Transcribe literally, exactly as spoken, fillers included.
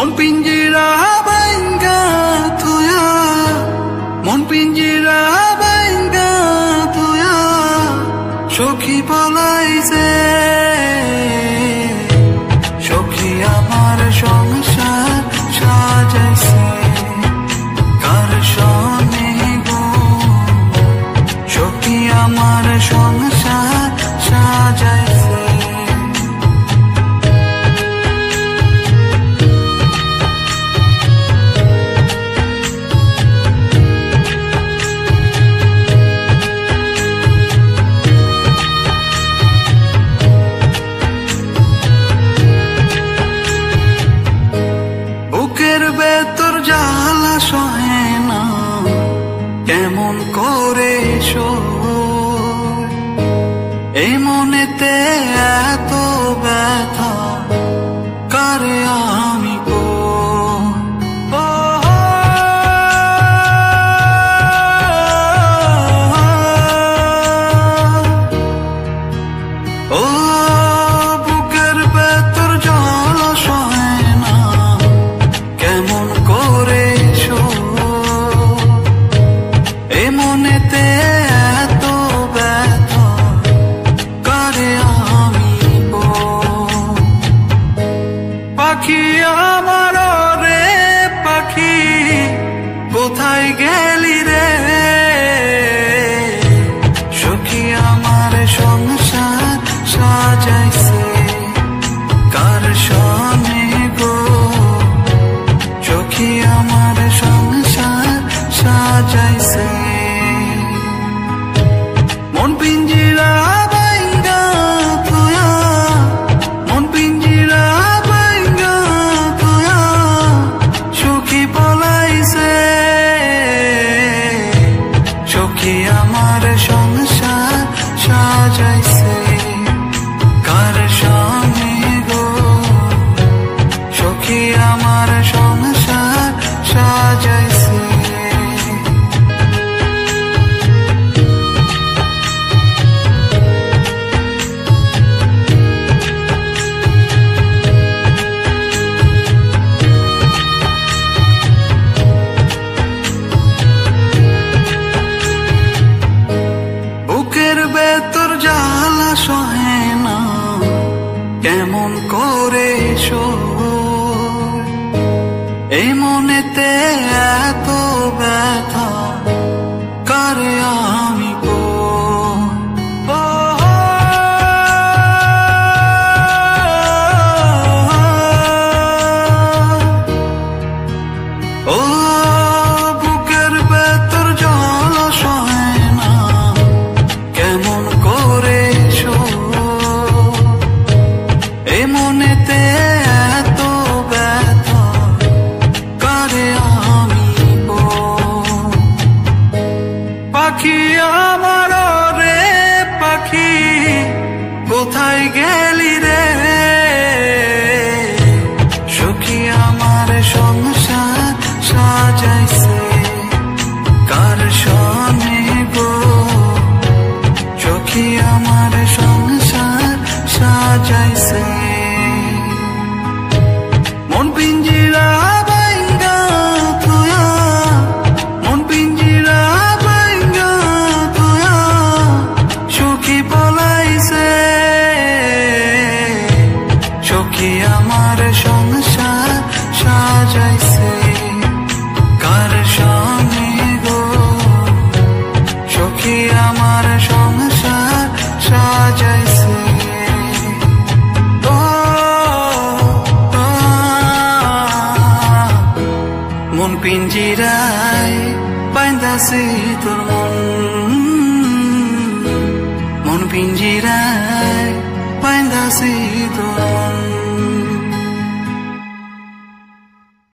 মন পিঞ্জিরা ভাঙ্গা তুয়া মন পিঞ্জিরা ভাঙ্গা তুয়া সখী পলাইছে সখী আমার সংসার সাজাইছে কার সনে গো সখী আমার সংসার সাজাইছে তোর জ্বালা সহে না কেমন করে এই মনেতে এত ব্যথা কারে আমি গো ও বুকের ভেতর জ্বালা সহে না কেমন করে এ মনেতে এত ব্যথা কারে আমি গো পাখি আমার রে পাখি কোথায় গেলি রে সখী আমার সংসার সাজাইছে কার সনে গো সখী আমার সংসার সাজাইছে মন পিঞ্জিরা ভাঙ্গা তুয়া মন পিঞ্জিরা ভাঙ্গা তুয়া সখী পলাইছে সখী আমার সংসার সাজাইছে কার সনে গো সখী আমার সংসার সাজাইছে বুকের ভেতর জ্বালা সহে না কেমন করে এই মনেতে এত ব্যথা কারে আমি গো ও বুকের ভেতর জ্বালা সহে না কেমন করে এ মনেতে এত ব্যথা কারে আমি গো পাখি আমার রে পাখি কোথায় গেলি রে সখী আমার সংসার সাজাইছে কার সনে গো সখী আমার সংসার সাজাইছে মন পিঞ্জিরা ভাঙ্গা তুয়া মন পিঞ্জিরা ভাঙ্গা তুয়া সখী পলাইছে সখী আমার সংসার সাজাইছে কার সনে গো সখী আমার সংসার সাজাইছে মন পিঞ্জিরায় বাইন্দাছে তোর মন মন পিঞ্জিরায় বাইন্দাছে তোর মন